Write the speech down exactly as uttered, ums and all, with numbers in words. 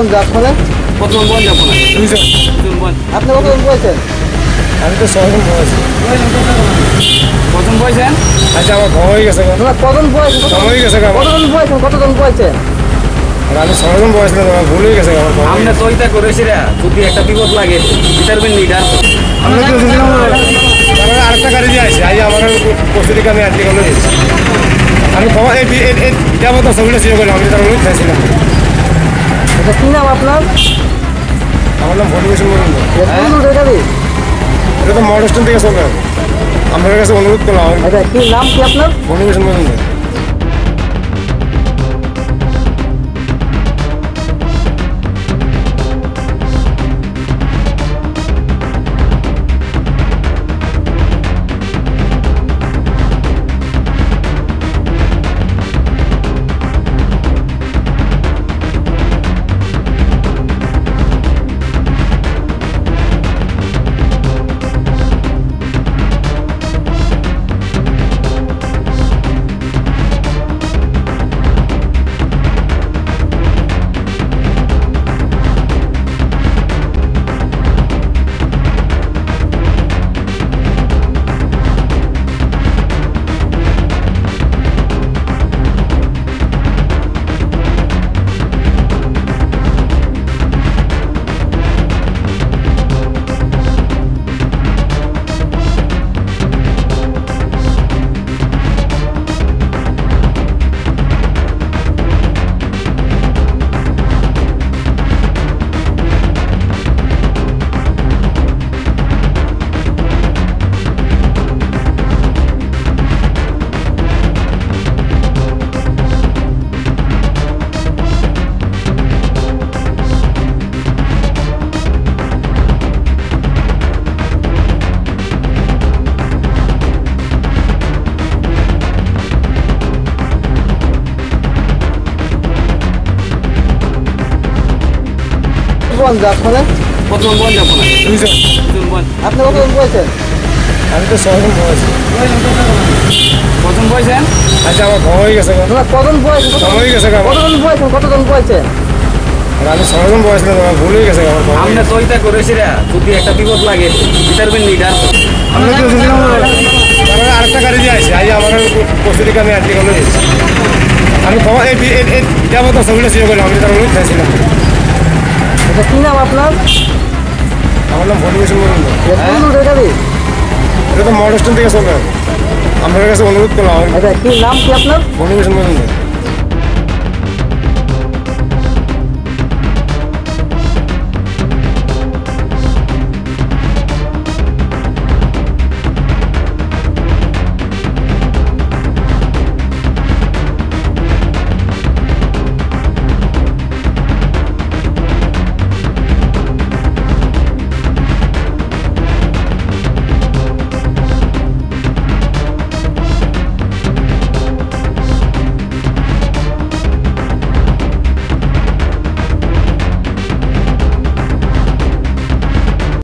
আপনারা কতজন বল যাবো না দুইজন দুজন বল আপনি কতজন বলছেন? আমি তো ছয়জন বয়স। কতজন বলছেন আচ্ছা আমার ভয় হয়ে গেছে আপনারা কতজন বয়স হয়ে গেছে কতজন বয়সেন কতজন বয়সেন? আমি ছয়জন বয়স না আমার ভুল হয়ে গেছে আমার ভয়। আমরা তো ওইটা করেছি রে যদি একটা বিপদ লাগে বিচারবেন নিটা আমরা তো তারা আরেকটা গাড়ি দিয়ে আসি আই আমার কচুরিকে আমি আনতে গেলে আমি খবর এই দেবো তো ছবিটা ছিল বলে আমি তার অনুরোধ চাইছিলাম। এটা কি নাম আপনার? আমার নাম ভলিভূষণ মজুমদার। কোন রুটে গাড়ি? এটা তো মডেল স্ট্যান্ড থেকে চলবে। আপনার কাছে অনুরোধ করলাম এটা কি নাম কি আপনার? ভলিভূষণ মজুমদার। আপনারা কতজন বল যাবো না দুইজন দুজন বল আপনি কতজন বলছেন? আমি তো ছয়জন বয়স। কতজন বলছেন আচ্ছা আমার ভয় হয়ে গেছে আপনারা কতজন বয়স হয়ে গেছে কতজন বয়সেন কতজন বলছেন? আমি ছয়জন বয়স না আমার ভুল হয়ে গেছে আমার ভয়। আমরা তো ওইটা করেছি রে যদি একটা বিপদ লাগে বিচারবেন নিটা আমরা তো তারা আরেকটা গাড়ি দিয়ে আসি আই আমার কচুরিকে আমি আনতে গেলে আমি খবর এই দেবো তো ছবিটা ছিল বলে আমি তার অনুরোধ চাইছিলাম। এটা কি নাম আপনার? আমার নাম ভলিভূষণ মজুমদার। কোন রুটে গাড়ি? এটা তো মডেল স্ট্যান্ড থেকে চলবে। আপনার কাছে অনুরোধ করলাম এটা কি নাম কি আপনার? ভলিভূষণ মজুমদার।